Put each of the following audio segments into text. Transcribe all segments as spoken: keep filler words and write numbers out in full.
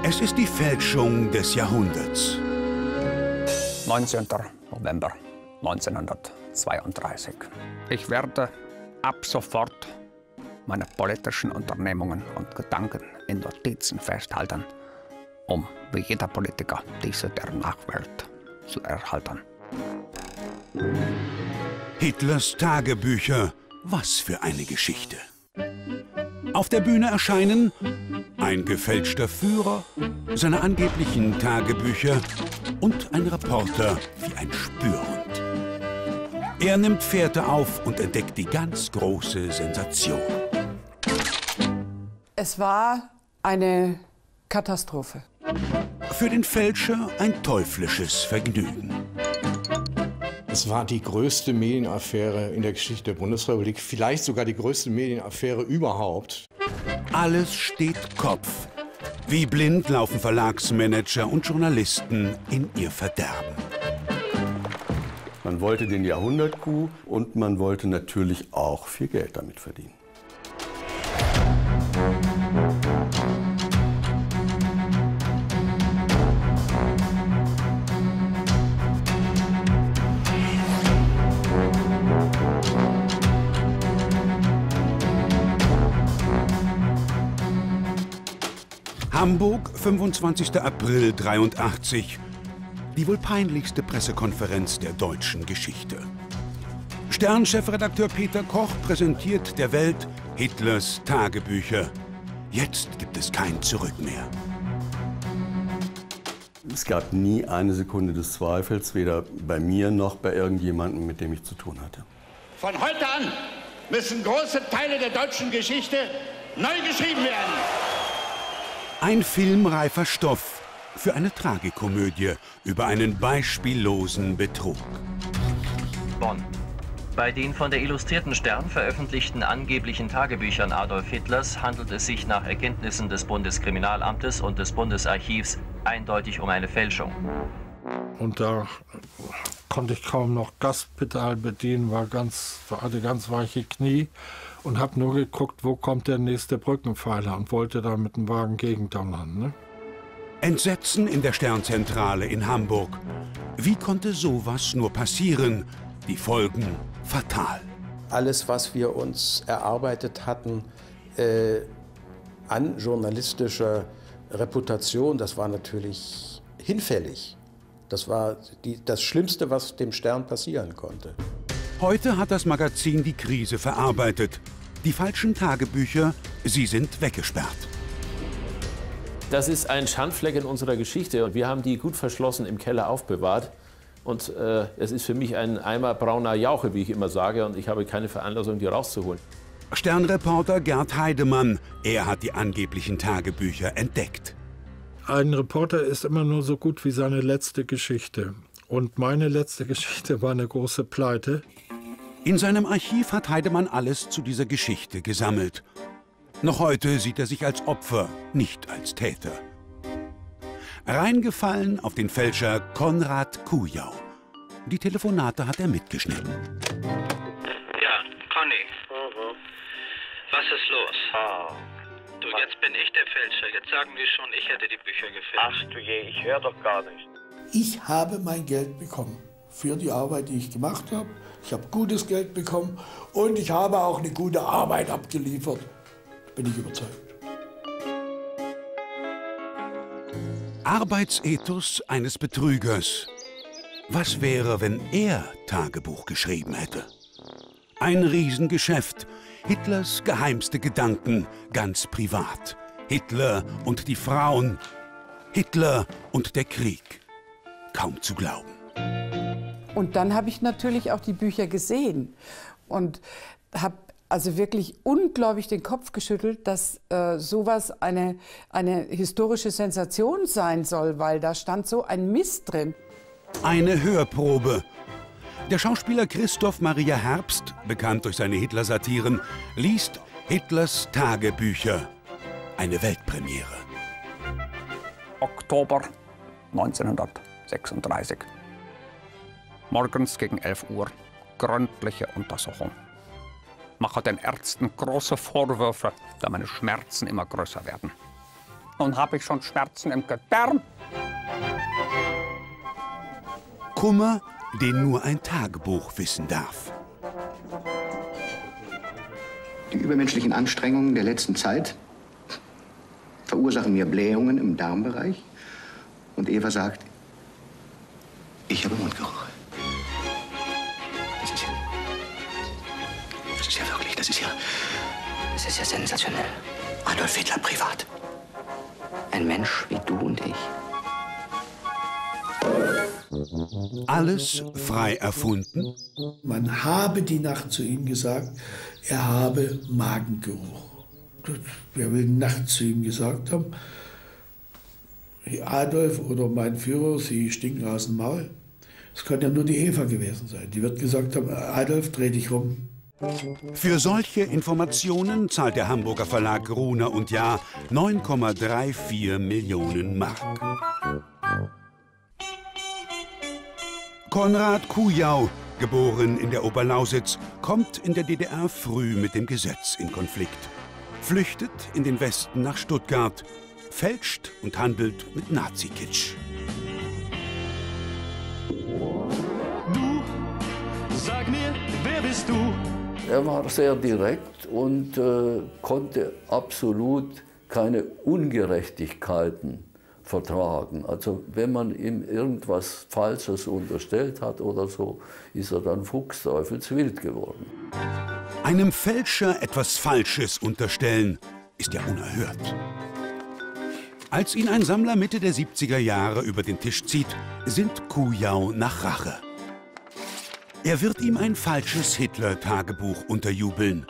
Es ist die Fälschung des Jahrhunderts. neunzehnter November neunzehnhundertzweiunddreißig. Ich werde ab sofort meine politischen Unternehmungen und Gedanken in Notizen festhalten, um wie jeder Politiker diese der Nachwelt zu erhalten. Hitlers Tagebücher, was für eine Geschichte. Auf der Bühne erscheinen ein gefälschter Führer, seine angeblichen Tagebücher und ein Reporter wie ein Spürhund. Er nimmt Fährte auf und entdeckt die ganz große Sensation. Es war eine Katastrophe. Für den Fälscher ein teuflisches Vergnügen. Es war die größte Medienaffäre in der Geschichte der Bundesrepublik, vielleicht sogar die größte Medienaffäre überhaupt. Alles steht Kopf. Wie blind laufen Verlagsmanager und Journalisten in ihr Verderben. Man wollte den Jahrhundert-Coup und man wollte natürlich auch viel Geld damit verdienen. Hamburg, fünfundzwanzigster April dreiundachtzig. Die wohl peinlichste Pressekonferenz der deutschen Geschichte. Stern-Chefredakteur Peter Koch präsentiert der Welt Hitlers Tagebücher. Jetzt gibt es kein Zurück mehr. Es gab nie eine Sekunde des Zweifels, weder bei mir noch bei irgendjemandem, mit dem ich zu tun hatte. Von heute an müssen große Teile der deutschen Geschichte neu geschrieben werden. Ein filmreifer Stoff für eine Tragikomödie über einen beispiellosen Betrug. Bonn. Bei den von der Illustrierten Stern veröffentlichten angeblichen Tagebüchern Adolf Hitlers handelt es sich nach Erkenntnissen des Bundeskriminalamtes und des Bundesarchivs eindeutig um eine Fälschung. Und da konnte ich kaum noch Gaspedal bedienen, war ganz, hatte ganz weiche Knie und habe nur geguckt, wo kommt der nächste Brückenpfeiler und wollte da mit dem Wagen gegendonnern. Ne? Entsetzen in der Sternzentrale in Hamburg. Wie konnte sowas nur passieren? Die Folgen fatal. Alles, was wir uns erarbeitet hatten äh, an journalistischer Reputation, das war natürlich hinfällig. Das war die, das Schlimmste, was dem Stern passieren konnte. Heute hat das Magazin die Krise verarbeitet. Die falschen Tagebücher, sie sind weggesperrt. Das ist ein Schandfleck in unserer Geschichte und wir haben die gut verschlossen im Keller aufbewahrt. Und äh, es ist für mich ein Eimer brauner Jauche, wie ich immer sage, und ich habe keine Veranlassung, die rauszuholen. Sternreporter Gerd Heidemann, er hat die angeblichen Tagebücher entdeckt. Ein Reporter ist immer nur so gut wie seine letzte Geschichte. Und meine letzte Geschichte war eine große Pleite. In seinem Archiv hat Heidemann alles zu dieser Geschichte gesammelt. Noch heute sieht er sich als Opfer, nicht als Täter. Reingefallen auf den Fälscher Konrad Kujau. Die Telefonate hat er mitgeschnitten. Ja, Conny. Mhm. Was ist los? Ah. Du, jetzt bin ich der Fälscher. Jetzt sagen die schon, ich hätte die Bücher gefälscht. Ach du je, ich höre doch gar nicht. Ich habe mein Geld bekommen für die Arbeit, die ich gemacht habe. Ich habe gutes Geld bekommen und ich habe auch eine gute Arbeit abgeliefert. Bin ich überzeugt. Arbeitsethos eines Betrügers. Was wäre, wenn er Tagebuch geschrieben hätte? Ein Riesengeschäft. Hitlers geheimste Gedanken, ganz privat. Hitler und die Frauen. Hitler und der Krieg. Kaum zu glauben. Und dann habe ich natürlich auch die Bücher gesehen und habe also wirklich unglaublich den Kopf geschüttelt, dass äh, sowas eine, eine historische Sensation sein soll, weil da stand so ein Mist drin. Eine Hörprobe. Der Schauspieler Christoph Maria Herbst, bekannt durch seine Hitler-Satiren, liest Hitlers Tagebücher. Eine Weltpremiere. Oktober neunzehnhundertsechsunddreißig. Morgens gegen elf Uhr. Gründliche Untersuchung. Mache den Ärzten große Vorwürfe, da meine Schmerzen immer größer werden. Nun habe ich schon Schmerzen im Gedärm. Kummer, den nur ein Tagebuch wissen darf. Die übermenschlichen Anstrengungen der letzten Zeit verursachen mir Blähungen im Darmbereich. Und Eva sagt, ich habe Mundgeruch. Das ist ja, das ist ja wirklich, das ist ja, das ist ja sensationell. Adolf Hitler privat. Ein Mensch wie du und ich. Alles frei erfunden? Man habe die Nacht zu ihm gesagt, er habe Magengeruch. Wer will nachts zu ihm gesagt haben, Adolf oder mein Führer, Sie stinken aus dem Maul. Es kann ja nur die Eva gewesen sein. Die wird gesagt haben, Adolf, dreh dich rum. Für solche Informationen zahlt der Hamburger Verlag Gruner und Jahr neun Komma vierunddreißig Millionen Mark. Konrad Kujau, geboren in der Oberlausitz, kommt in der D D R früh mit dem Gesetz in Konflikt. Flüchtet in den Westen nach Stuttgart, fälscht und handelt mit Nazi-Kitsch. Du, sag mir, wer bist du? Er war sehr direkt und äh, konnte absolut keine Ungerechtigkeiten vertragen. Also wenn man ihm irgendwas Falsches unterstellt hat oder so, ist er dann fuchsteufelswild geworden. Einem Fälscher etwas Falsches unterstellen, ist ja unerhört. Als ihn ein Sammler Mitte der siebziger Jahre über den Tisch zieht, sinnt Kujau nach Rache. Er wird ihm ein falsches Hitler-Tagebuch unterjubeln.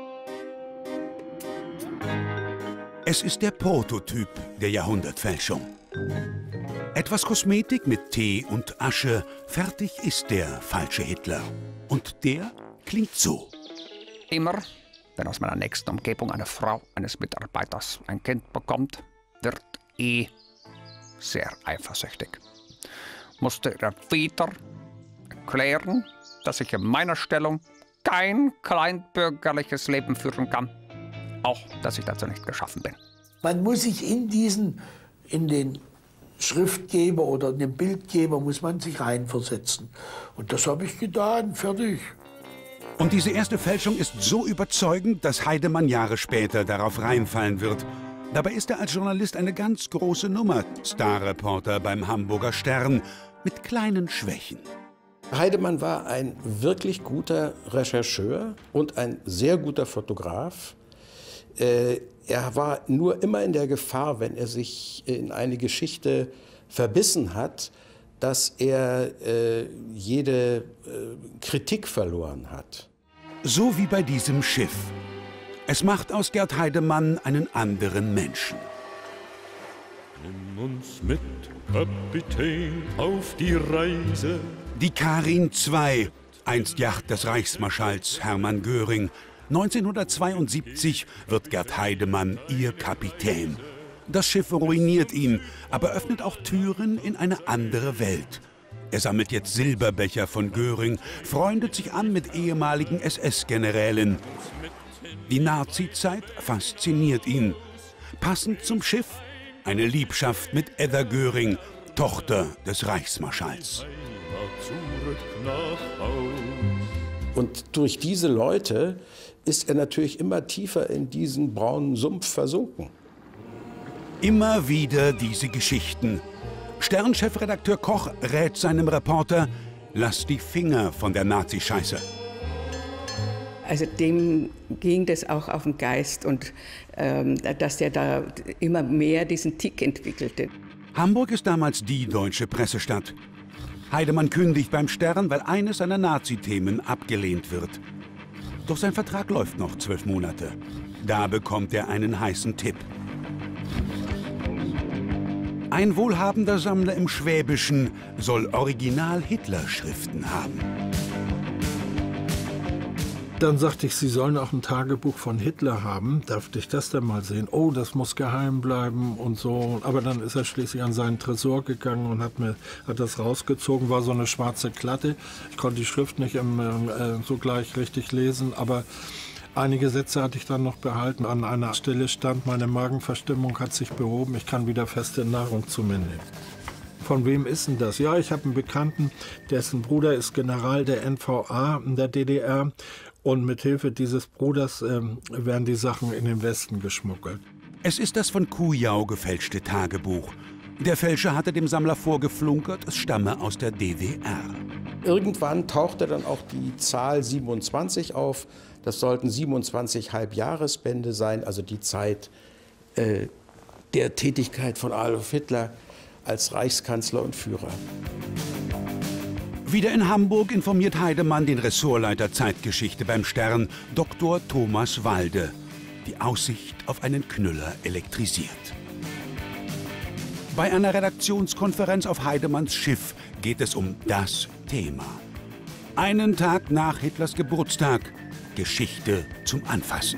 Es ist der Prototyp der Jahrhundertfälschung. Etwas Kosmetik mit Tee und Asche, fertig ist der falsche Hitler. Und der klingt so. Immer, wenn aus meiner nächsten Umgebung eine Frau eines Mitarbeiters ein Kind bekommt, wird eh sehr eifersüchtig. Musste ihr wieder erklären, dass ich in meiner Stellung kein kleinbürgerliches Leben führen kann. Auch, dass ich dazu nicht geschaffen bin. Man muss sich in diesen, in den Schriftgeber oder in den Bildgeber, muss man sich reinversetzen. Und das habe ich getan, fertig. Und diese erste Fälschung ist so überzeugend, dass Heidemann Jahre später darauf reinfallen wird. Dabei ist er als Journalist eine ganz große Nummer, Starreporter beim Hamburger Stern, mit kleinen Schwächen. Heidemann war ein wirklich guter Rechercheur und ein sehr guter Fotograf. Äh, er war nur immer in der Gefahr, wenn er sich in eine Geschichte verbissen hat, dass er äh, jede äh, Kritik verloren hat. So wie bei diesem Schiff. Es macht aus Gerd Heidemann einen anderen Menschen. Nimm uns mit, Kapitän, auf die Reise. Die Karin zwei, einst Yacht des Reichsmarschalls Hermann Göring. neunzehnhundertzweiundsiebzig wird Gerd Heidemann ihr Kapitän. Das Schiff ruiniert ihn, aber öffnet auch Türen in eine andere Welt. Er sammelt jetzt Silberbecher von Göring, freundet sich an mit ehemaligen S S-Generälen. Die Nazi-Zeit fasziniert ihn. Passend zum Schiff eine Liebschaft mit Edda Göring, Tochter des Reichsmarschalls. Und durch diese Leute ist er natürlich immer tiefer in diesen braunen Sumpf versunken. Immer wieder diese Geschichten. Stern-Chefredakteur Koch rät seinem Reporter, lass die Finger von der Nazi-Scheiße. Also dem ging das auch auf den Geist und ähm, dass er da immer mehr diesen Tick entwickelte. Hamburg ist damals die deutsche Pressestadt. Heidemann kündigt beim Stern, weil eines seiner Nazi-Themen abgelehnt wird. Doch sein Vertrag läuft noch zwölf Monate. Da bekommt er einen heißen Tipp. Ein wohlhabender Sammler im Schwäbischen soll Original-Hitler-Schriften haben. Dann sagte ich, Sie sollen auch ein Tagebuch von Hitler haben. Darf ich das denn mal sehen? Oh, das muss geheim bleiben und so. Aber dann ist er schließlich an seinen Tresor gegangen und hat mir hat das rausgezogen. War so eine schwarze Klatte. Ich konnte die Schrift nicht im, äh, so gleich richtig lesen. Aber Einige Sätze hatte ich dann noch behalten. An einer Stelle stand, meine Magenverstimmung hat sich behoben, ich kann wieder feste Nahrung zu mir nehmen. Von wem ist denn das? Ja, ich habe einen Bekannten, dessen Bruder ist General der N V A in der D D R. Und mit Hilfe dieses Bruders ähm, werden die Sachen in den Westen geschmuggelt. Es ist das von Kujau gefälschte Tagebuch. Der Fälscher hatte dem Sammler vorgeflunkert, es stamme aus der D D R. Irgendwann tauchte dann auch die Zahl siebenundzwanzig auf. Das sollten siebenundzwanzig Halbjahresbände sein, also die Zeit äh, der Tätigkeit von Adolf Hitler als Reichskanzler und Führer. Wieder in Hamburg informiert Heidemann den Ressortleiter Zeitgeschichte beim Stern, Doktor Thomas Walde. Die Aussicht auf einen Knüller elektrisiert. Bei einer Redaktionskonferenz auf Heidemanns Schiff geht es um das Thema. Einen Tag nach Hitlers Geburtstag, Geschichte zum Anfassen.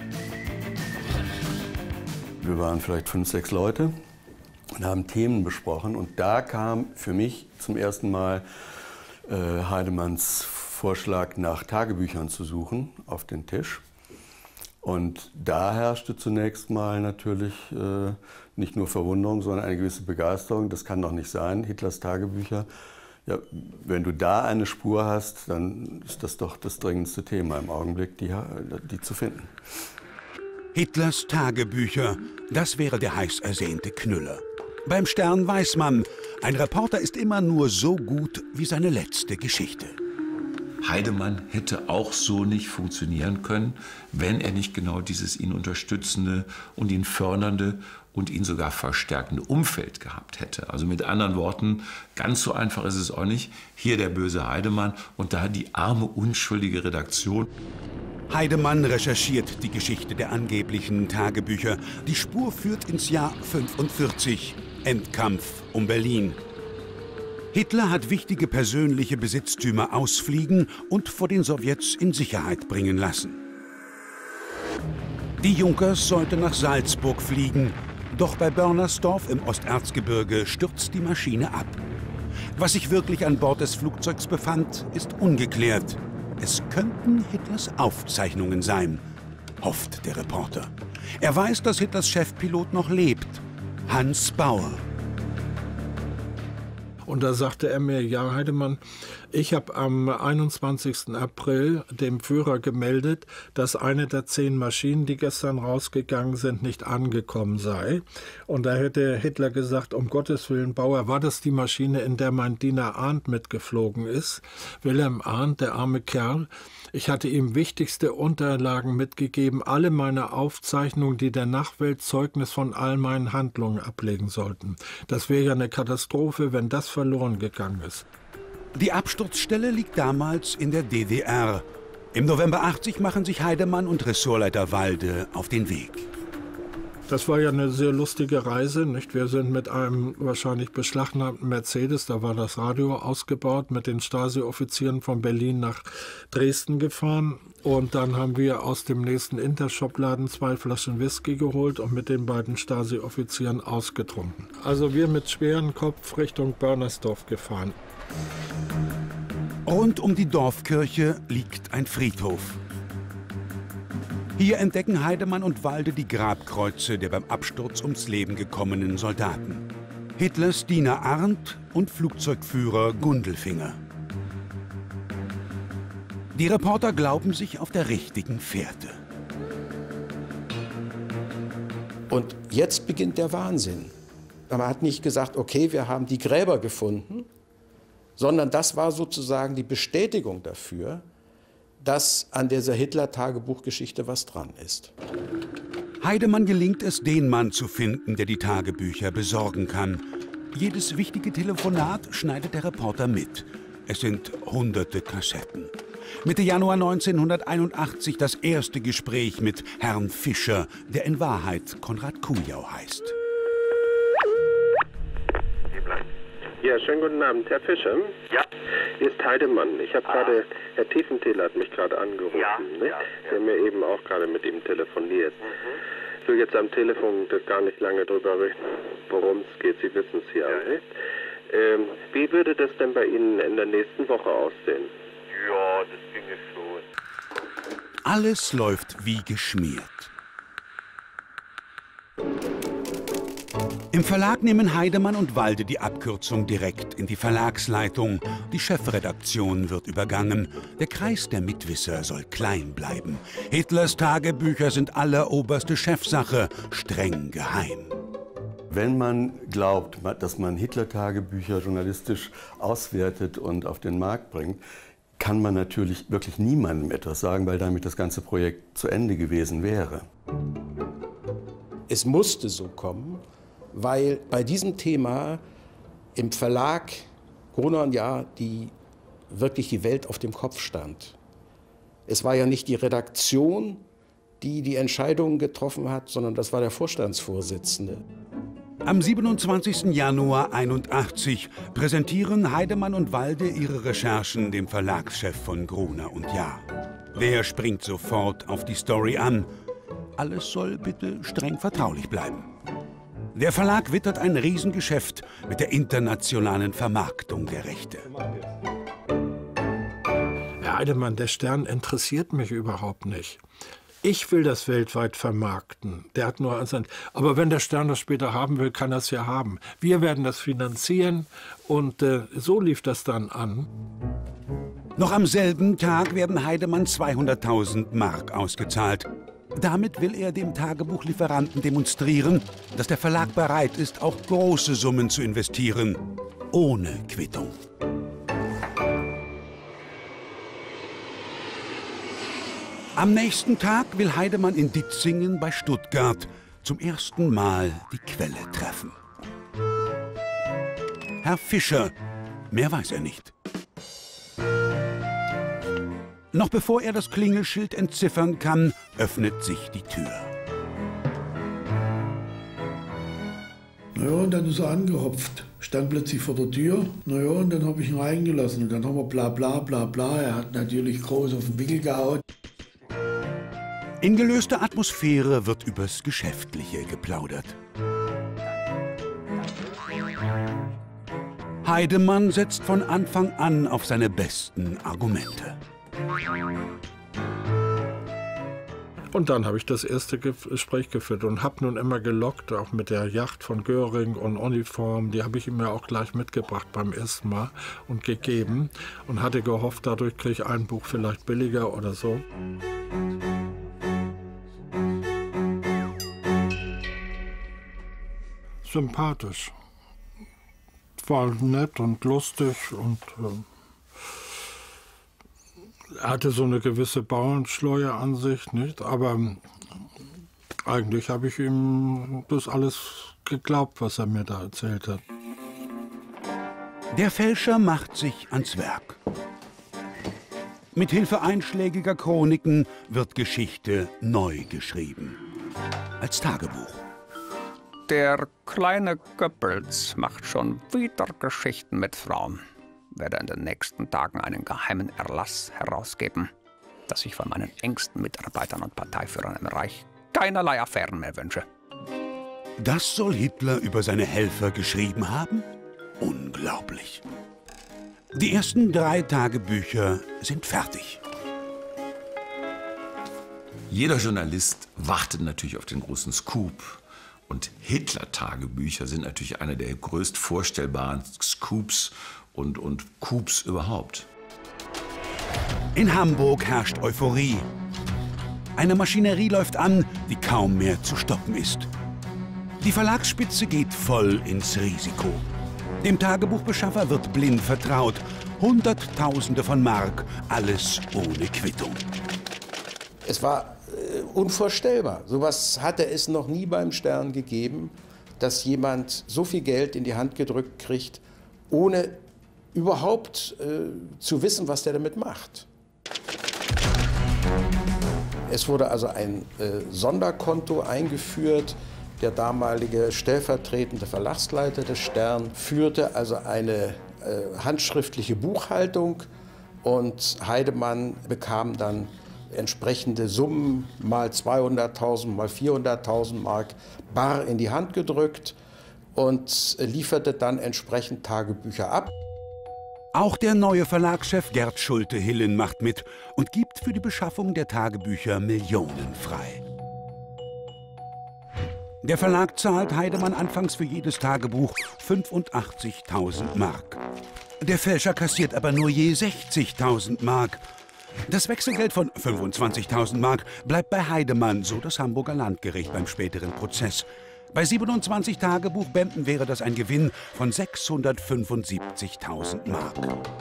Wir waren vielleicht fünf, sechs Leute und haben Themen besprochen. Und da kam für mich zum ersten Mal äh, Heidemanns Vorschlag, nach Tagebüchern zu suchen, auf den Tisch. Und da herrschte zunächst mal natürlich äh, nicht nur Verwunderung, sondern eine gewisse Begeisterung. Das kann doch nicht sein, Hitlers Tagebücher. Ja, wenn du da eine Spur hast, dann ist das doch das dringendste Thema im Augenblick, die, die zu finden. Hitlers Tagebücher, das wäre der heiß ersehnte Knüller. Beim Stern weiß man, ein Reporter ist immer nur so gut wie seine letzte Geschichte. Heidemann hätte auch so nicht funktionieren können, wenn er nicht genau dieses ihn unterstützende und ihn fördernde und ihn sogar verstärkende Umfeld gehabt hätte. Also mit anderen Worten, ganz so einfach ist es auch nicht. Hier der böse Heidemann und da die arme, unschuldige Redaktion. Heidemann recherchiert die Geschichte der angeblichen Tagebücher. Die Spur führt ins Jahr fünfundvierzig, Endkampf um Berlin. Hitler hat wichtige persönliche Besitztümer ausfliegen und vor den Sowjets in Sicherheit bringen lassen. Die Junkers sollte nach Salzburg fliegen, doch bei Börnersdorf im Osterzgebirge stürzt die Maschine ab. Was sich wirklich an Bord des Flugzeugs befand, ist ungeklärt. Es könnten Hitlers Aufzeichnungen sein, hofft der Reporter. Er weiß, dass Hitlers Chefpilot noch lebt, Hans Bauer. Und da sagte er mir, ja Heidemann, ich habe am einundzwanzigsten April dem Führer gemeldet, dass eine der zehn Maschinen, die gestern rausgegangen sind, nicht angekommen sei. Und da hätte Hitler gesagt, um Gottes Willen, Bauer, war das die Maschine, in der mein Diener Arndt mitgeflogen ist? Wilhelm Arndt, der arme Kerl. Ich hatte ihm wichtigste Unterlagen mitgegeben, alle meine Aufzeichnungen, die der Nachwelt Zeugnis von all meinen Handlungen ablegen sollten. Das wäre ja eine Katastrophe, wenn das verloren gegangen ist. Die Absturzstelle liegt damals in der D D R. Im November achtzig machen sich Heidemann und Ressortleiter Walde auf den Weg. Das war ja eine sehr lustige Reise, nicht? Wir sind mit einem wahrscheinlich beschlagnahmten Mercedes, da war das Radio ausgebaut, mit den Stasi-Offizieren von Berlin nach Dresden gefahren. Und dann haben wir aus dem nächsten Intershop-Laden zwei Flaschen Whisky geholt und mit den beiden Stasi-Offizieren ausgetrunken. Also wir mit schwerem Kopf Richtung Börnersdorf gefahren. Rund um die Dorfkirche liegt ein Friedhof. Hier entdecken Heidemann und Walde die Grabkreuze der beim Absturz ums Leben gekommenen Soldaten. Hitlers Diener Arndt und Flugzeugführer Gundelfinger. Die Reporter glauben sich auf der richtigen Fährte. Und jetzt beginnt der Wahnsinn. Man hat nicht gesagt, okay, wir haben die Gräber gefunden, sondern das war sozusagen die Bestätigung dafür, dass an dieser Hitler-Tagebuchgeschichte was dran ist. Heidemann gelingt es, den Mann zu finden, der die Tagebücher besorgen kann. Jedes wichtige Telefonat schneidet der Reporter mit. Es sind hunderte Kassetten. Mitte Januar neunzehnhunderteinundachtzig das erste Gespräch mit Herrn Fischer, der in Wahrheit Konrad Kujau heißt. Ja, schönen guten Abend, Herr Fischer. Ja. Hier ist Heidemann. Ich habe ah. gerade, Herr Tiefenthaler hat mich gerade angerufen. Ja, ne? ja, ja. Wir haben ja eben auch gerade mit ihm telefoniert. Mhm. Ich will jetzt am Telefon gar nicht lange drüber reden, worum es geht. Sie wissen es ja. ja. Ne? Ähm, wie würde das denn bei Ihnen in der nächsten Woche aussehen? Ja, das ginge schon. Alles läuft wie geschmiert. Im Verlag nehmen Heidemann und Walde die Abkürzung direkt in die Verlagsleitung. Die Chefredaktion wird übergangen. Der Kreis der Mitwisser soll klein bleiben. Hitlers Tagebücher sind alleroberste Chefsache, streng geheim. Wenn man glaubt, dass man Hitler-Tagebücher journalistisch auswertet und auf den Markt bringt, kann man natürlich wirklich niemandem etwas sagen, weil damit das ganze Projekt zu Ende gewesen wäre. Es musste so kommen, weil bei diesem Thema im Verlag Gruner und Jahr die, wirklich die Welt auf dem Kopf stand. Es war ja nicht die Redaktion, die die Entscheidungen getroffen hat, sondern das war der Vorstandsvorsitzende. Am siebenundzwanzigsten Januar einundachtzig präsentieren Heidemann und Walde ihre Recherchen dem Verlagschef von Gruner und Jahr. Der springt sofort auf die Story an. Alles soll bitte streng vertraulich bleiben. Der Verlag wittert ein Riesengeschäft mit der internationalen Vermarktung der Rechte. Herr Heidemann, der Stern interessiert mich überhaupt nicht. Ich will das weltweit vermarkten. Der hat nur ein. Aber wenn der Stern das später haben will, kann er es ja haben. Wir werden das finanzieren und äh, so lief das dann an. Noch am selben Tag werden Heidemann zweihunderttausend Mark ausgezahlt. Damit will er dem Tagebuchlieferanten demonstrieren, dass der Verlag bereit ist, auch große Summen zu investieren, ohne Quittung. Am nächsten Tag will Heidemann in Ditzingen bei Stuttgart zum ersten Mal die Quelle treffen. Herr Fischer, mehr weiß er nicht. Noch bevor er das Klingelschild entziffern kann, öffnet sich die Tür. Naja, und dann ist er angehopft, stand plötzlich vor der Tür. Naja, und dann habe ich ihn reingelassen. Und dann haben wir bla bla bla bla. Er hat natürlich groß auf den Wickel gehauen. In gelöster Atmosphäre wird übers Geschäftliche geplaudert. Heidemann setzt von Anfang an auf seine besten Argumente. Und dann habe ich das erste Gespräch geführt und habe nun immer gelockt, auch mit der Yacht von Göring und Uniform. Die habe ich ihm ja auch gleich mitgebracht beim ersten Mal und gegeben und hatte gehofft, dadurch kriege ich ein Buch vielleicht billiger oder so. Sympathisch. War nett und lustig und äh, er hatte so eine gewisse Bauernschleue an sich, nicht? Aber eigentlich habe ich ihm das alles geglaubt, was er mir da erzählt hat. Der Fälscher macht sich ans Werk. Mit Hilfe einschlägiger Chroniken wird Geschichte neu geschrieben. Als Tagebuch. Der kleine Goebbels macht schon wieder Geschichten mit Frauen. Werde in den nächsten Tagen einen geheimen Erlass herausgeben, dass ich von meinen engsten Mitarbeitern und Parteiführern im Reich keinerlei Affären mehr wünsche. Das soll Hitler über seine Helfer geschrieben haben? Unglaublich. Die ersten drei Tagebücher sind fertig. Jeder Journalist wartet natürlich auf den großen Scoop. Und Hitler-Tagebücher sind natürlich einer der größt vorstellbaren Scoops und, und Coups überhaupt. In Hamburg herrscht Euphorie. Eine Maschinerie läuft an, die kaum mehr zu stoppen ist. Die Verlagsspitze geht voll ins Risiko. Dem Tagebuchbeschaffer wird blind vertraut. Hunderttausende von Mark, alles ohne Quittung. Es war äh, unvorstellbar. Sowas hatte es noch nie beim Stern gegeben, dass jemand so viel Geld in die Hand gedrückt kriegt, ohne überhaupt äh, zu wissen, was der damit macht. Es wurde also ein äh, Sonderkonto eingeführt. Der damalige stellvertretende Verlagsleiter des Stern führte also eine äh, handschriftliche Buchhaltung und Heidemann bekam dann entsprechende Summen, mal zweihunderttausend, mal vierhunderttausend Mark bar in die Hand gedrückt und lieferte dann entsprechend Tagebücher ab. Auch der neue Verlagschef Gerd Schulte-Hillen macht mit und gibt für die Beschaffung der Tagebücher Millionen frei. Der Verlag zahlt Heidemann anfangs für jedes Tagebuch fünfundachtzigtausend Mark. Der Fälscher kassiert aber nur je sechzigtausend Mark. Das Wechselgeld von fünfundzwanzigtausend Mark bleibt bei Heidemann, so das Hamburger Landgericht beim späteren Prozess. Bei siebenundzwanzig Tagebuchbänden wäre das ein Gewinn von sechshundertfünfundsiebzigtausend Mark.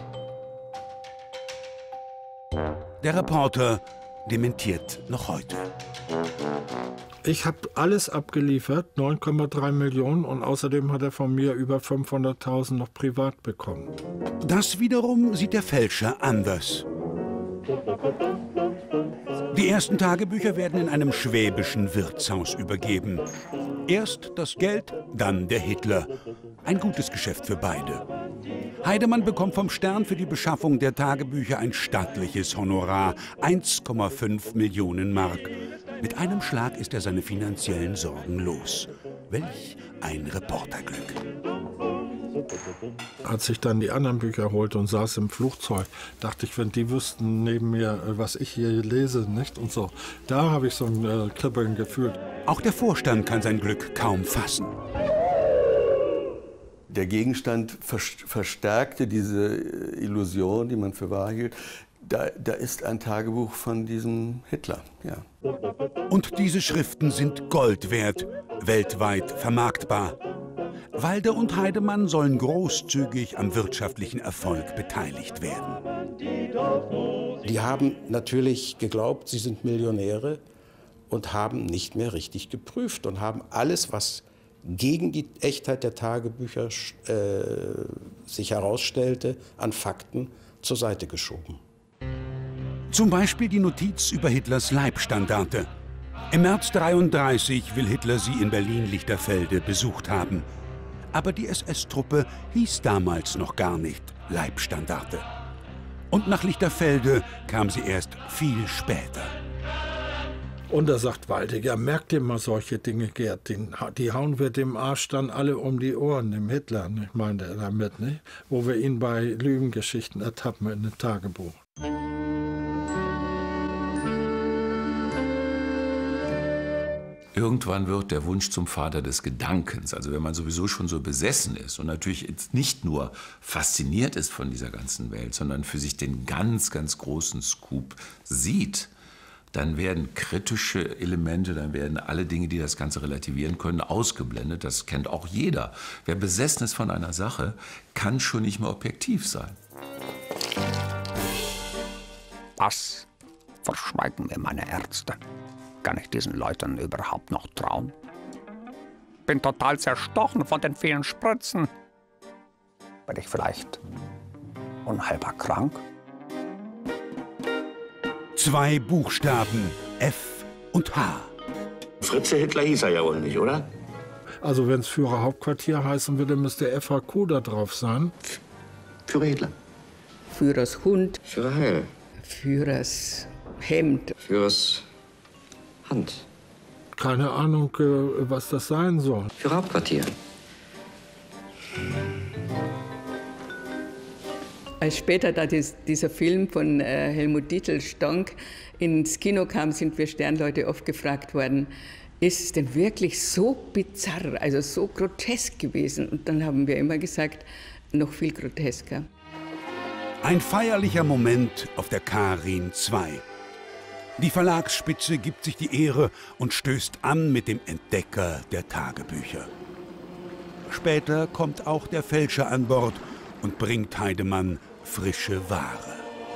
Der Reporter dementiert noch heute. Ich habe alles abgeliefert, neun Komma drei Millionen, und außerdem hat er von mir über fünfhunderttausend noch privat bekommen. Das wiederum sieht der Fälscher anders. Die ersten Tagebücher werden in einem schwäbischen Wirtshaus übergeben. Erst das Geld, dann der Hitler. Ein gutes Geschäft für beide. Heidemann bekommt vom Stern für die Beschaffung der Tagebücher ein stattliches Honorar, eins Komma fünf Millionen Mark. Mit einem Schlag ist er seine finanziellen Sorgen los. Welch ein Reporterglück. Als ich dann die anderen Bücher holte und saß im Flugzeug, dachte ich, wenn die wüssten neben mir, was ich hier lese, nicht? Und so. Da habe ich so ein äh, Kribbeln gefühlt. Auch der Vorstand kann sein Glück kaum fassen. Der Gegenstand verstärkte diese Illusion, die man für wahr hielt. Da, da ist ein Tagebuch von diesem Hitler, ja. Und diese Schriften sind Gold wert, weltweit vermarktbar. Walde und Heidemann sollen großzügig am wirtschaftlichen Erfolg beteiligt werden. Die haben natürlich geglaubt, sie sind Millionäre und haben nicht mehr richtig geprüft und haben alles, was gegen die Echtheit der Tagebücher äh, sich herausstellte, an Fakten zur Seite geschoben. Zum Beispiel die Notiz über Hitlers Leibstandarte. Im März dreiunddreißig will Hitler sie in Berlin-Lichterfelde besucht haben. Aber die S S-Truppe hieß damals noch gar nicht Leibstandarte. Und nach Lichterfelde kam sie erst viel später. Und da sagt Walde, ja, merkt ihr mal solche Dinge, Gerd, die, die hauen wir dem Arsch dann alle um die Ohren, dem Hitler, ne, meinte er damit, ne? Wo wir ihn bei Lügengeschichten ertappen in dem Tagebuch. Irgendwann wird der Wunsch zum Vater des Gedankens, also wenn man sowieso schon so besessen ist und natürlich jetzt nicht nur fasziniert ist von dieser ganzen Welt, sondern für sich den ganz, ganz großen Scoop sieht, dann werden kritische Elemente, dann werden alle Dinge, die das Ganze relativieren können, ausgeblendet. Das kennt auch jeder. Wer besessen ist von einer Sache, kann schon nicht mehr objektiv sein. Was verschweigen mir meine Ärzte? Kann ich diesen Leuten überhaupt noch trauen? Bin total zerstochen von den vielen Spritzen. Bin ich vielleicht unheilbar krank? Zwei Buchstaben, F und H. Fritze Hitler hieß er ja wohl nicht, oder? Also wenn es Führerhauptquartier heißen würde, müsste F H Q da drauf sein. Führer Hitler. Führers Hund. Führer Heil. Führers Hemd. Führers Hand. Keine Ahnung, was das sein soll. Führer Hauptquartier. Als später da dies, dieser Film von äh, Helmut Dietl-Stonk ins Kino kam, sind wir Sternleute oft gefragt worden, ist es denn wirklich so bizarr, also so grotesk gewesen? Und dann haben wir immer gesagt, noch viel grotesker. Ein feierlicher Moment auf der Karin zwei. Die Verlagsspitze gibt sich die Ehre und stößt an mit dem Entdecker der Tagebücher. Später kommt auch der Fälscher an Bord und bringt Heidemann frische Ware.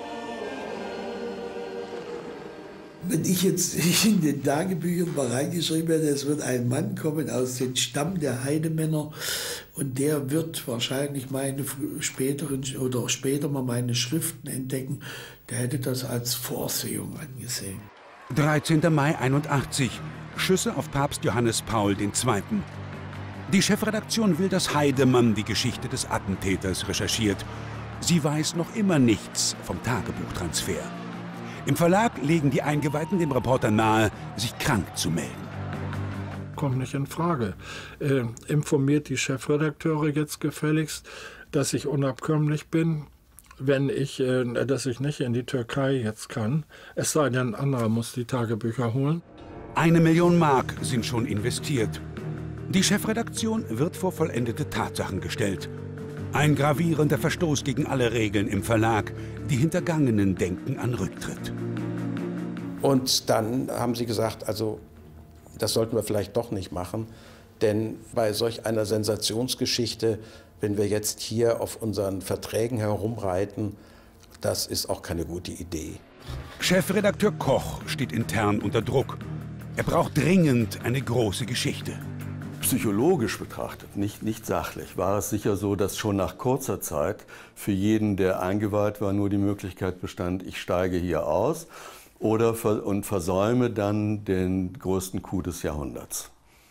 Wenn ich jetzt in den Tagebüchern mal reingeschrieben hätte, es wird ein Mann kommen aus dem Stamm der Heidemänner und der wird wahrscheinlich meine späteren oder später mal meine Schriften entdecken, der hätte das als Vorsehung angesehen. dreizehnter Mai einundachtzig. Schüsse auf Papst Johannes Paul der Zweite. Die Chefredaktion will, dass Heidemann die Geschichte des Attentäters recherchiert. Sie weiß noch immer nichts vom Tagebuchtransfer. Im Verlag legen die Eingeweihten dem Reporter nahe, sich krank zu melden. Kommt nicht in Frage. Äh, informiert die Chefredakteure jetzt gefälligst, dass ich unabkömmlich bin. wenn ich, äh, dass ich nicht in die Türkei jetzt kann. Es sei denn, ein anderer muss die Tagebücher holen. Eine Million Mark sind schon investiert. Die Chefredaktion wird vor vollendete Tatsachen gestellt. Ein gravierender Verstoß gegen alle Regeln im Verlag. Die Hintergangenen denken an Rücktritt. Und dann haben sie gesagt, also das sollten wir vielleicht doch nicht machen. Denn bei solch einer Sensationsgeschichte, wenn wir jetzt hier auf unseren Verträgen herumreiten, das ist auch keine gute Idee. Chefredakteur Koch steht intern unter Druck. Er braucht dringend eine große Geschichte. Psychologisch betrachtet, nicht, nicht sachlich, war es sicher so, dass schon nach kurzer Zeit für jeden, der eingeweiht war, nur die Möglichkeit bestand, ich steige hier aus oder ver und versäume dann den größten Coup des Jahrhunderts.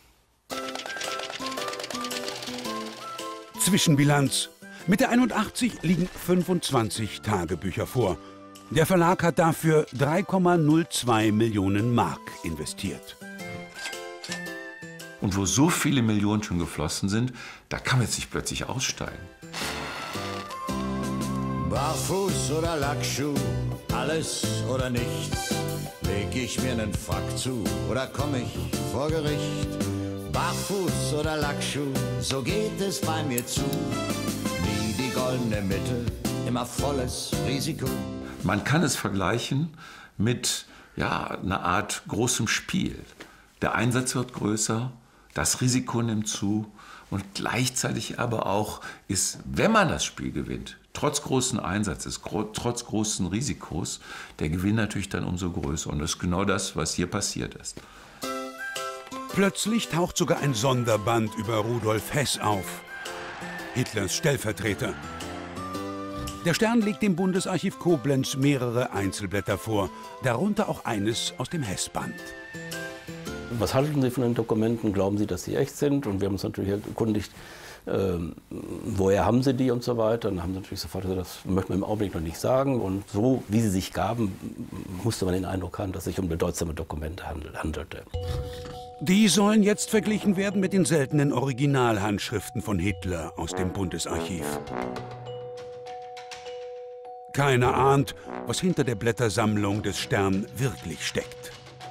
Zwischenbilanz. Mit der einundachtzig liegen fünfundzwanzig Tagebücher vor. Der Verlag hat dafür drei Komma null zwei Millionen Mark investiert. Und wo so viele Millionen schon geflossen sind, da kann man jetzt nicht plötzlich aussteigen. Barfuß oder Lackschuh, alles oder nichts. Leg ich mir nen Frack zu oder komm ich vor Gericht? Barfuß oder Lackschuh, so geht es bei mir zu. Nie die goldene Mitte, immer volles Risiko. Man kann es vergleichen mit ja, einer Art großem Spiel. Der Einsatz wird größer, das Risiko nimmt zu und gleichzeitig aber auch ist, wenn man das Spiel gewinnt, trotz großen Einsatzes, gro trotz großen Risikos, der Gewinn natürlich dann umso größer. Und das ist genau das, was hier passiert ist. Plötzlich taucht sogar ein Sonderband über Rudolf Hess auf, Hitlers Stellvertreter. Der Stern legt dem Bundesarchiv Koblenz mehrere Einzelblätter vor, darunter auch eines aus dem Hess-Band. Was halten Sie von den Dokumenten? Glauben Sie, dass sie echt sind? Und wir haben uns natürlich erkundigt, äh, woher haben Sie die und so weiter. Und dann haben sie natürlich sofort gesagt, das möchten wir im Augenblick noch nicht sagen. Und so, wie sie sich gaben, musste man den Eindruck haben, dass es sich um bedeutsame Dokumente handelte. Die sollen jetzt verglichen werden mit den seltenen Originalhandschriften von Hitler aus dem Bundesarchiv. Keiner ahnt, was hinter der Blättersammlung des Stern wirklich steckt.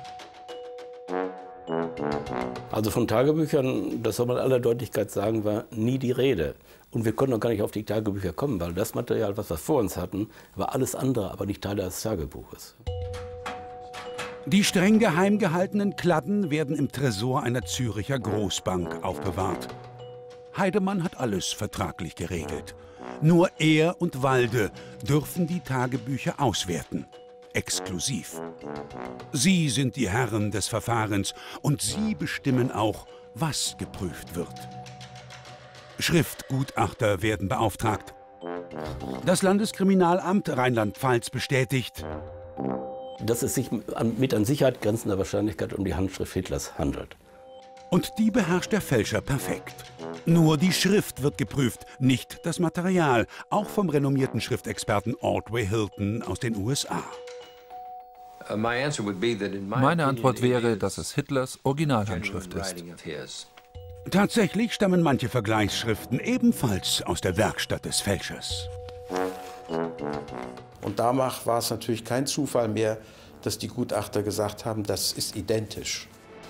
Also von Tagebüchern, das soll man in aller Deutlichkeit sagen, war nie die Rede. Und wir konnten auch gar nicht auf die Tagebücher kommen, weil das Material, was wir vor uns hatten, war alles andere, aber nicht Teil des Tagebuches. Die streng geheim gehaltenen Kladden werden im Tresor einer Züricher Großbank aufbewahrt. Heidemann hat alles vertraglich geregelt. Nur er und Walde dürfen die Tagebücher auswerten. Exklusiv. Sie sind die Herren des Verfahrens und sie bestimmen auch, was geprüft wird. Schriftgutachter werden beauftragt. Das Landeskriminalamt Rheinland-Pfalz bestätigt, dass es sich mit an Sicherheit grenzender Wahrscheinlichkeit um die Handschrift Hitlers handelt. Und die beherrscht der Fälscher perfekt. Nur die Schrift wird geprüft, nicht das Material, auch vom renommierten Schriftexperten Ordway Hilton aus den U S A. Meine Antwort wäre, dass es Hitlers Originalhandschrift ist. Tatsächlich stammen manche Vergleichsschriften ebenfalls aus der Werkstatt des Fälschers. Und danach war es natürlich kein Zufall mehr, dass die Gutachter gesagt haben, das ist identisch.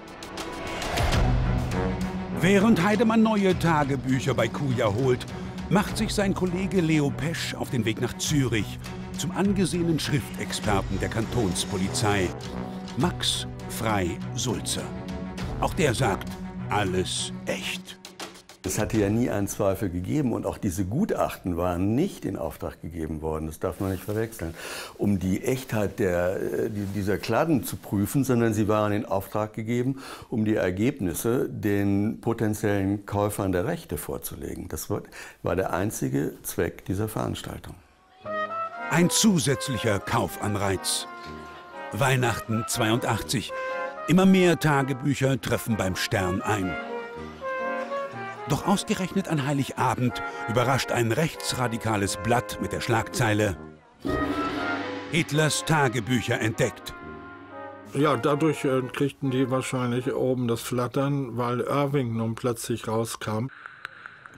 Während Heidemann neue Tagebücher bei Kuja holt, macht sich sein Kollege Leo Pesch auf den Weg nach Zürich zum angesehenen Schriftexperten der Kantonspolizei, Max Frey-Sulzer. Auch der sagt, alles echt. Es hatte ja nie einen Zweifel gegeben und auch diese Gutachten waren nicht in Auftrag gegeben worden, das darf man nicht verwechseln, um die Echtheit der, dieser Kladden zu prüfen, sondern sie waren in Auftrag gegeben, um die Ergebnisse den potenziellen Käufern der Rechte vorzulegen. Das war der einzige Zweck dieser Veranstaltung. Ein zusätzlicher Kaufanreiz. Weihnachten zweiundachtzig. Immer mehr Tagebücher treffen beim Stern ein. Doch ausgerechnet an Heiligabend überrascht ein rechtsradikales Blatt mit der Schlagzeile Hitlers Tagebücher entdeckt. Ja, dadurch äh, kriegten die wahrscheinlich oben das Flattern, weil Irving nun plötzlich rauskam.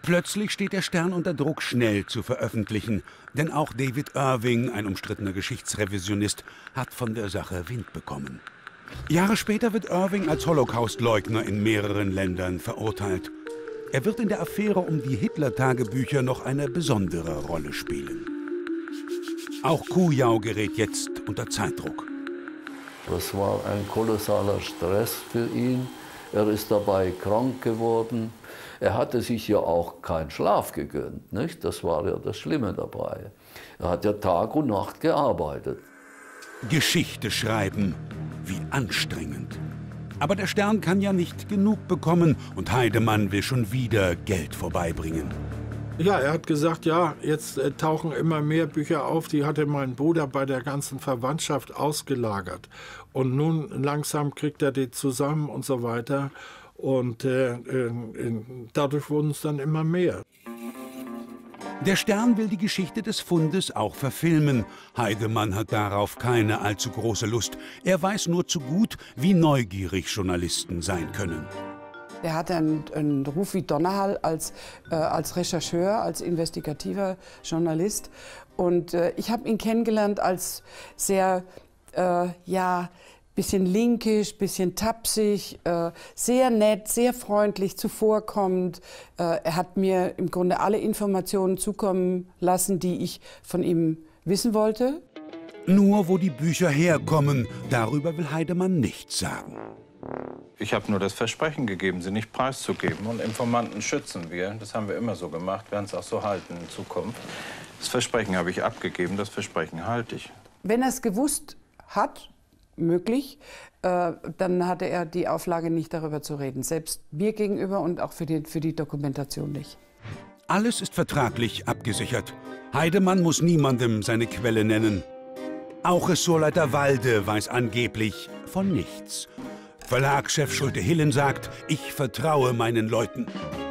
Plötzlich steht der Stern unter Druck, schnell zu veröffentlichen. Denn auch David Irving, ein umstrittener Geschichtsrevisionist, hat von der Sache Wind bekommen. Jahre später wird Irving als Holocaust-Leugner in mehreren Ländern verurteilt. Er wird in der Affäre um die Hitler-Tagebücher noch eine besondere Rolle spielen. Auch Kujau gerät jetzt unter Zeitdruck. Das war ein kolossaler Stress für ihn. Er ist dabei krank geworden. Er hatte sich ja auch keinen Schlaf gegönnt, nicht? Das war ja das Schlimme dabei. Er hat ja Tag und Nacht gearbeitet. Geschichte schreiben, wie anstrengend. Aber der Stern kann ja nicht genug bekommen und Heidemann will schon wieder Geld vorbeibringen. Ja, er hat gesagt, ja, jetzt äh, tauchen immer mehr Bücher auf, die hatte mein Bruder bei der ganzen Verwandtschaft ausgelagert. Und nun langsam kriegt er die zusammen und so weiter. Und äh, äh, dadurch wurden es dann immer mehr. Der Stern will die Geschichte des Fundes auch verfilmen. Heidemann hat darauf keine allzu große Lust. Er weiß nur zu gut, wie neugierig Journalisten sein können. Er hatte einen, einen Ruf wie Donnerhall als, äh, als Rechercheur, als investigativer Journalist. Und äh, ich habe ihn kennengelernt als sehr, äh, ja, bisschen linkisch, bisschen tapsig, äh, sehr nett, sehr freundlich, zuvorkommend. Äh, er hat mir im Grunde alle Informationen zukommen lassen, die ich von ihm wissen wollte. Nur wo die Bücher herkommen, darüber will Heidemann nichts sagen. Ich habe nur das Versprechen gegeben, sie nicht preiszugeben. Und Informanten schützen wir. Das haben wir immer so gemacht, werden es auch so halten in Zukunft. Das Versprechen habe ich abgegeben, das Versprechen halte ich. Wenn er es gewusst hat, möglich, äh, dann hatte er die Auflage, nicht darüber zu reden. Selbst mir gegenüber und auch für die, für die Dokumentation nicht. Alles ist vertraglich abgesichert. Heidemann muss niemandem seine Quelle nennen. Auch Ressortleiter Walde weiß angeblich von nichts. Verlagschef Schulte-Hillen sagt, ich vertraue meinen Leuten.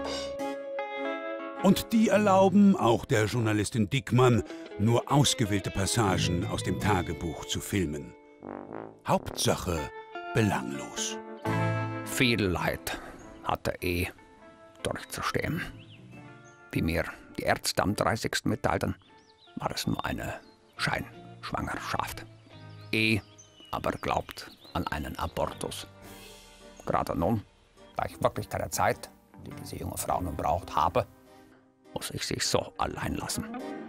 Und die erlauben auch der Journalistin Dickmann, nur ausgewählte Passagen aus dem Tagebuch zu filmen. Hauptsache belanglos. Viel Leid hat er eh durchzustehen. Wie mir die Ärzte am dreißigsten mitteilten, war es nur eine Scheinschwangerschaft. Eh aber glaubt an einen Abortus. Gerade nun, da ich wirklich keine Zeit, die diese junge Frau nun braucht, habe, muss ich sie so allein lassen.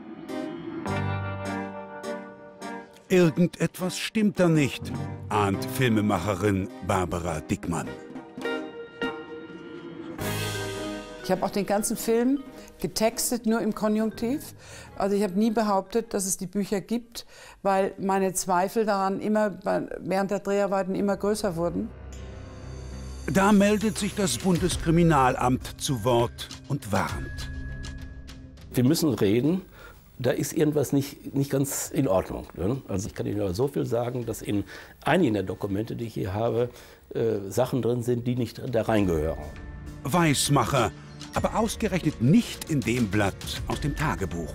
Irgendetwas stimmt da nicht, ahnt Filmemacherin Barbara Dickmann. Ich habe auch den ganzen Film getextet, nur im Konjunktiv. Also ich habe nie behauptet, dass es die Bücher gibt, weil meine Zweifel daran immer während der Dreharbeiten immer größer wurden. Da meldet sich das Bundeskriminalamt zu Wort und warnt. Wir müssen reden. Da ist irgendwas nicht, nicht ganz in Ordnung. Ne? Also ich kann Ihnen aber so viel sagen, dass in einigen der Dokumente, die ich hier habe, äh, Sachen drin sind, die nicht da reingehören. Weismacher, aber ausgerechnet nicht in dem Blatt aus dem Tagebuch.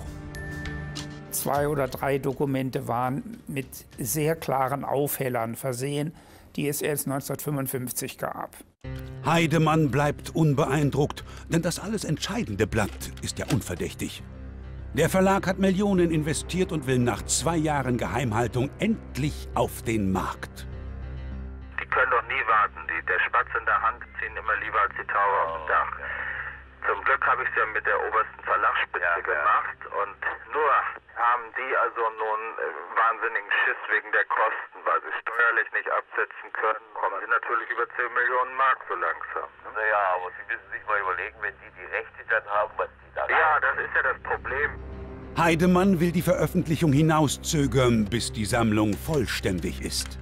Zwei oder drei Dokumente waren mit sehr klaren Aufhellern versehen, die es erst neunzehnhundertfünfundfünfzig gab. Heidemann bleibt unbeeindruckt, denn das alles entscheidende Blatt ist ja unverdächtig. Der Verlag hat Millionen investiert und will nach zwei Jahren Geheimhaltung endlich auf den Markt. Die können doch nie warten. Die, der Spatz in der Hand ziehen immer lieber als die Taube auf dem Dach. Zum Glück habe ich es ja mit der obersten Verlagsspitze ja, gemacht. Und nur haben die also nun äh, wahnsinnigen Schiss wegen der Kosten, weil sie steuerlich nicht absetzen können. Kommen sie natürlich über zehn Millionen Mark so langsam. Ne? Naja, aber Sie müssen sich mal überlegen, wenn die die Rechte dann haben, was die da Ja, das ist ja das Problem. Heidemann will die Veröffentlichung hinauszögern, bis die Sammlung vollständig ist.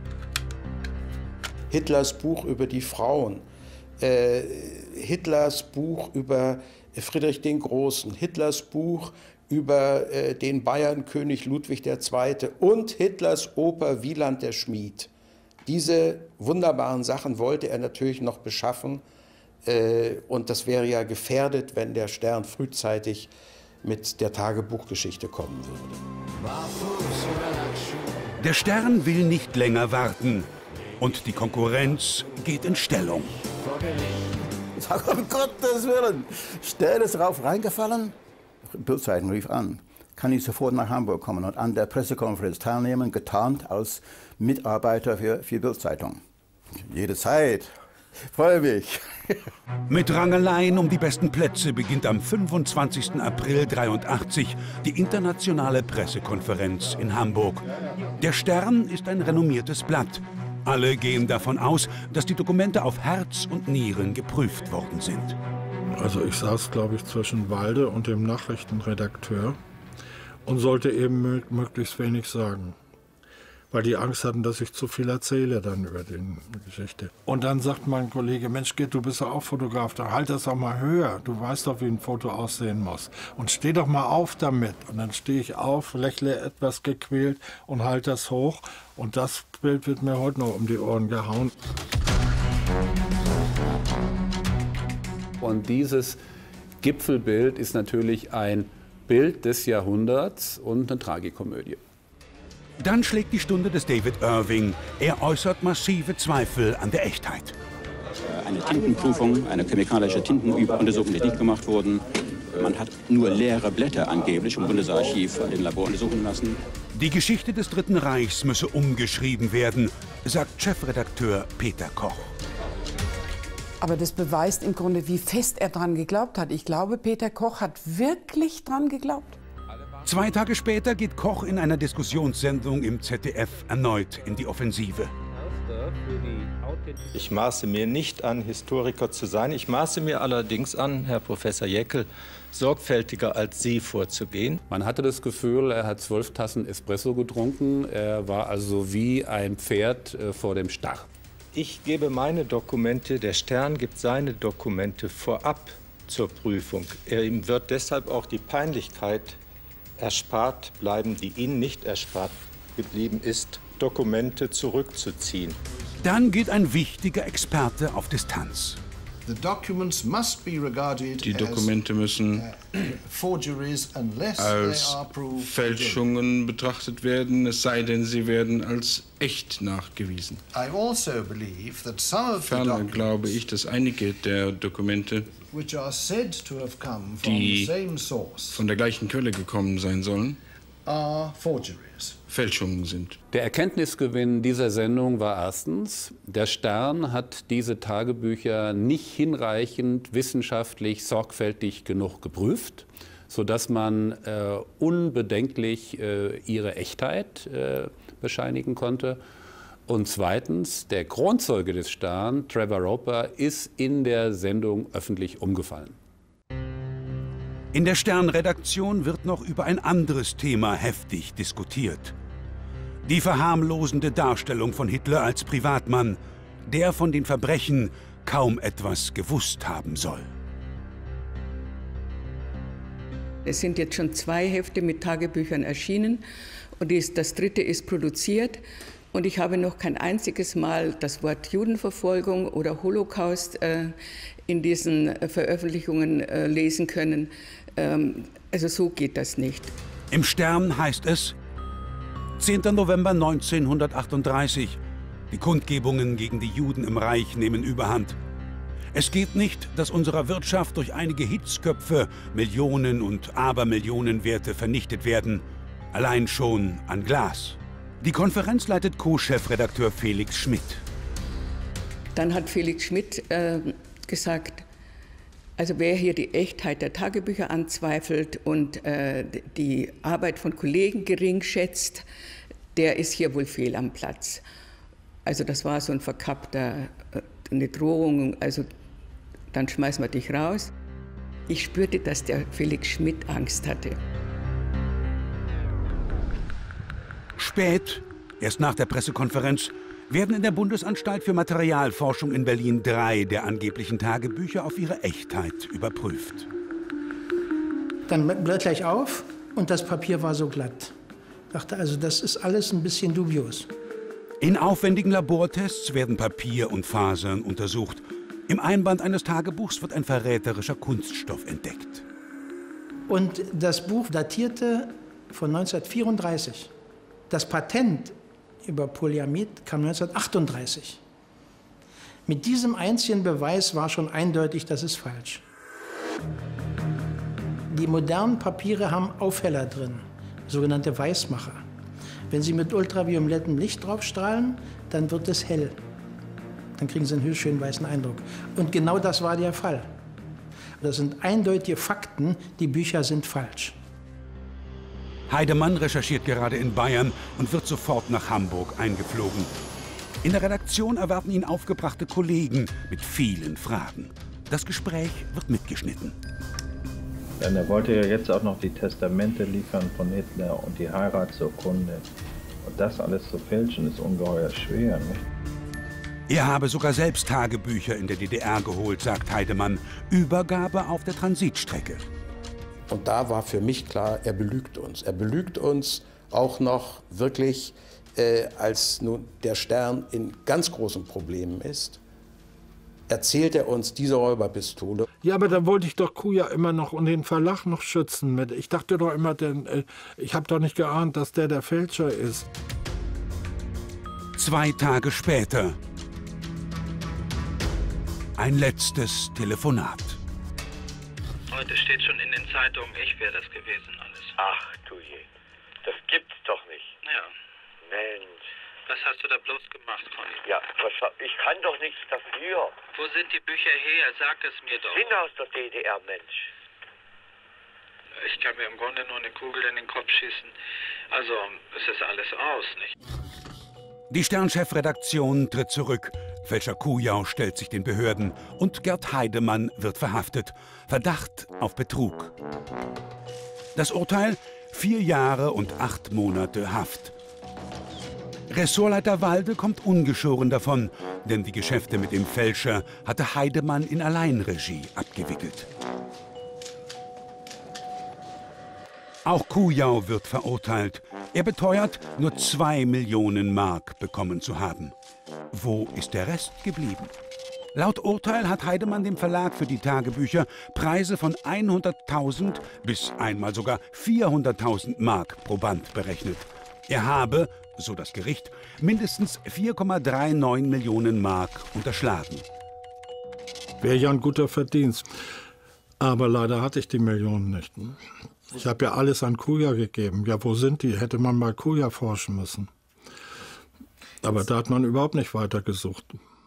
Hitlers Buch über die Frauen, äh, Hitlers Buch über Friedrich den Großen, Hitlers Buch über äh, den Bayernkönig Ludwig der Zweite und Hitlers Oper Wieland der Schmied. Diese wunderbaren Sachen wollte er natürlich noch beschaffen, äh, und das wäre ja gefährdet, wenn der Stern frühzeitig mit der Tagebuchgeschichte kommen würde. Der Stern will nicht länger warten und die Konkurrenz geht in Stellung. Ich sage, um Gottes Willen, Stern ist drauf reingefallen. Bildzeitung rief an, kann ich sofort nach Hamburg kommen und an der Pressekonferenz teilnehmen, getarnt als Mitarbeiter für, für Bildzeitung. Jederzeit. Freue mich. Mit Rangeleien um die besten Plätze beginnt am fünfundzwanzigsten April dreiundachtzig die internationale Pressekonferenz in Hamburg. Der Stern ist ein renommiertes Blatt. Alle gehen davon aus, dass die Dokumente auf Herz und Nieren geprüft worden sind. Also ich saß, glaube ich, zwischen Walde und dem Nachrichtenredakteur und sollte eben möglichst wenig sagen. Weil die Angst hatten, dass ich zu viel erzähle dann über die Geschichte. Und dann sagt mein Kollege, Mensch Gerd, du bist ja auch Fotograf, da halt das doch mal höher. Du weißt doch, wie ein Foto aussehen muss. Und steh doch mal auf damit. Und dann stehe ich auf, lächle etwas gequält und halte das hoch. Und das Bild wird mir heute noch um die Ohren gehauen. Und dieses Gipfelbild ist natürlich ein Bild des Jahrhunderts und eine Tragikomödie. Dann schlägt die Stunde des David Irving. Er äußert massive Zweifel an der Echtheit. Eine Tintenprüfung, eine chemikalische Tintenuntersuchung, die nicht gemacht wurden. Man hat nur leere Blätter angeblich im Bundesarchiv in den Labor untersuchen lassen. Die Geschichte des Dritten Reichs müsse umgeschrieben werden, sagt Chefredakteur Peter Koch. Aber das beweist im Grunde, wie fest er dran geglaubt hat. Ich glaube, Peter Koch hat wirklich dran geglaubt. Zwei Tage später geht Koch in einer Diskussionssendung im Z D F erneut in die Offensive. Ich maße mir nicht an, Historiker zu sein. Ich maße mir allerdings an, Herr Professor Jäckel, sorgfältiger als Sie vorzugehen. Man hatte das Gefühl, er hat zwölf Tassen Espresso getrunken. Er war also wie ein Pferd äh, vor dem Stach. Ich gebe meine Dokumente, der Stern gibt seine Dokumente vorab zur Prüfung. Ihm wird deshalb auch die Peinlichkeit erspart bleiben, die Ihnen nicht erspart geblieben ist, Dokumente zurückzuziehen. Dann geht ein wichtiger Experte auf Distanz. Die Dokumente müssen als Fälschungen betrachtet werden, es sei denn, sie werden als echt nachgewiesen. Ferner glaube ich, dass einige der Dokumente, die von der gleichen Quelle gekommen sein sollen, Fälschungen sind. Der Erkenntnisgewinn dieser Sendung war erstens, der Stern hat diese Tagebücher nicht hinreichend wissenschaftlich sorgfältig genug geprüft, sodass man äh, unbedenklich äh, ihre Echtheit äh, bescheinigen konnte. Und zweitens, der Kronzeuge des Stern, Trevor Roper, ist in der Sendung öffentlich umgefallen. In der Stern-Redaktion wird noch über ein anderes Thema heftig diskutiert. Die verharmlosende Darstellung von Hitler als Privatmann, der von den Verbrechen kaum etwas gewusst haben soll. Es sind jetzt schon zwei Hefte mit Tagebüchern erschienen und das dritte ist produziert. Und ich habe noch kein einziges Mal das Wort Judenverfolgung oder Holocaust äh, in diesen Veröffentlichungen äh, lesen können. Ähm, also so geht das nicht. Im Stern heißt es, zehnter November neunzehnhundertachtunddreißig. Die Kundgebungen gegen die Juden im Reich nehmen Überhand. Es geht nicht, dass unserer Wirtschaft durch einige Hitzköpfe Millionen und Abermillionenwerte vernichtet werden. Allein schon an Glas. Die Konferenz leitet Co-Chefredakteur Felix Schmidt. Dann hat Felix Schmidt äh, gesagt, also wer hier die Echtheit der Tagebücher anzweifelt und äh, die Arbeit von Kollegen gering schätzt, der ist hier wohl fehl am Platz. Also das war so ein verkappter, äh, eine Drohung, also dann schmeißen wir dich raus. Ich spürte, dass der Felix Schmidt Angst hatte. Spät, erst nach der Pressekonferenz, werden in der Bundesanstalt für Materialforschung in Berlin drei der angeblichen Tagebücher auf ihre Echtheit überprüft. Dann blätter ich auf und das Papier war so glatt. Ich dachte also, das ist alles ein bisschen dubios. In aufwendigen Labortests werden Papier und Fasern untersucht. Im Einband eines Tagebuchs wird ein verräterischer Kunststoff entdeckt. Und das Buch datierte von neunzehnhundertvierunddreißig. Das Patent über Polyamid kam neunzehnhundertachtunddreißig. Mit diesem einzigen Beweis war schon eindeutig, das ist falsch. Die modernen Papiere haben Aufheller drin, sogenannte Weißmacher. Wenn Sie mit ultraviolettem Licht draufstrahlen, dann wird es hell. Dann kriegen Sie einen höchst schönen weißen Eindruck. Und genau das war der Fall. Das sind eindeutige Fakten, die Bücher sind falsch. Heidemann recherchiert gerade in Bayern und wird sofort nach Hamburg eingeflogen. In der Redaktion erwarten ihn aufgebrachte Kollegen mit vielen Fragen. Das Gespräch wird mitgeschnitten. Denn er wollte ja jetzt auch noch die Testamente liefern von Hitler und die Heiratsurkunde. Und das alles zu fälschen ist ungeheuer schwer, nicht? Er habe sogar selbst Tagebücher in der D D R geholt, sagt Heidemann. Übergabe auf der Transitstrecke. Und da war für mich klar, er belügt uns. Er belügt uns auch noch wirklich, äh, als nun der Stern in ganz großen Problemen ist, erzählt er uns diese Räuberpistole. Ja, aber da wollte ich doch Kujau immer noch und den Verlag noch schützen mit. Ich dachte doch immer, denn, äh, ich habe doch nicht geahnt, dass der der Fälscher ist. Zwei Tage später. Ein letztes Telefonat. Heute steht schon in den Zeitungen, ich wäre das gewesen alles. Ach du je, das gibt's doch nicht. Ja. Mensch. Was hast du da bloß gemacht, Conny? Ja, was, ich kann doch nichts dafür. Wo sind die Bücher her? Sag es mir doch. Sind aus der D D R, Mensch. Ich kann mir im Grunde nur eine Kugel in den Kopf schießen. Also, es ist alles aus, nicht? Die Stern-Chefredaktion tritt zurück. Fälscher Kujau stellt sich den Behörden und Gerd Heidemann wird verhaftet. Verdacht auf Betrug. Das Urteil? Vier Jahre und acht Monate Haft. Ressortleiter Walde kommt ungeschoren davon, denn die Geschäfte mit dem Fälscher hatte Heidemann in Alleinregie abgewickelt. Auch Kujau wird verurteilt. Er beteuert, nur zwei Millionen Mark bekommen zu haben. Wo ist der Rest geblieben? Laut Urteil hat Heidemann dem Verlag für die Tagebücher Preise von hunderttausend bis einmal sogar vierhunderttausend Mark pro Band berechnet. Er habe, so das Gericht, mindestens vier Komma neununddreißig Millionen Mark unterschlagen. Wäre ja ein guter Verdienst. Aber leider hatte ich die Millionen nicht. Ich habe ja alles an Kujau gegeben. Ja, wo sind die? Hätte man mal Kujau forschen müssen. Aber da hat man überhaupt nicht weitergesucht.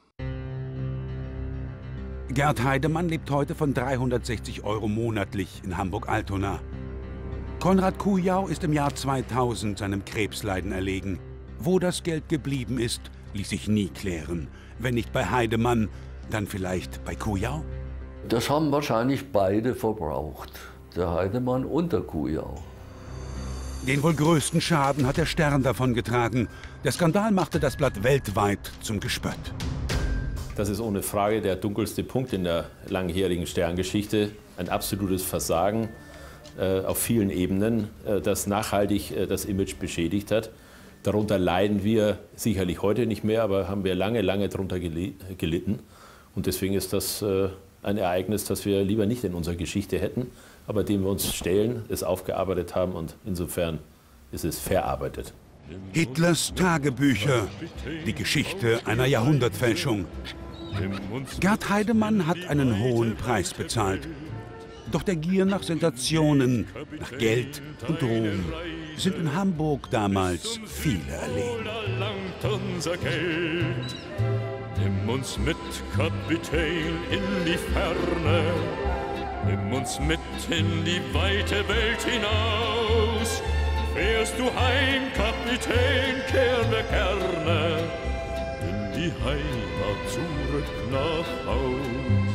Gerd Heidemann lebt heute von dreihundertsechzig Euro monatlich in Hamburg-Altona. Konrad Kujau ist im Jahr zweitausend seinem Krebsleiden erlegen. Wo das Geld geblieben ist, ließ sich nie klären. Wenn nicht bei Heidemann, dann vielleicht bei Kujau? Das haben wahrscheinlich beide verbraucht, der Heidemann und der Kujau. Den wohl größten Schaden hat der Stern davongetragen. Der Skandal machte das Blatt weltweit zum Gespött. Das ist ohne Frage der dunkelste Punkt in der langjährigen Sterngeschichte. Ein absolutes Versagen äh, auf vielen Ebenen, äh, das nachhaltig äh, das Image beschädigt hat. Darunter leiden wir sicherlich heute nicht mehr, aber haben wir lange, lange darunter gelitten. Und deswegen ist das äh, ein Ereignis, das wir lieber nicht in unserer Geschichte hätten, aber dem wir uns stellen, es aufgearbeitet haben und insofern ist es verarbeitet. Hitlers Tagebücher, die Geschichte einer Jahrhundertfälschung. Gerd Heidemann hat einen hohen Preis bezahlt. Doch der Gier nach Sensationen, nach Geld und Ruhm sind in Hamburg damals viele erlegen. Unser Geld. Nimm uns mit, Kapitän, in die Ferne. Nimm uns mit in die weite Welt hinaus. Fährst du heim, Kapitän, kehren wir gerne in die Heimat zurück nach Haus.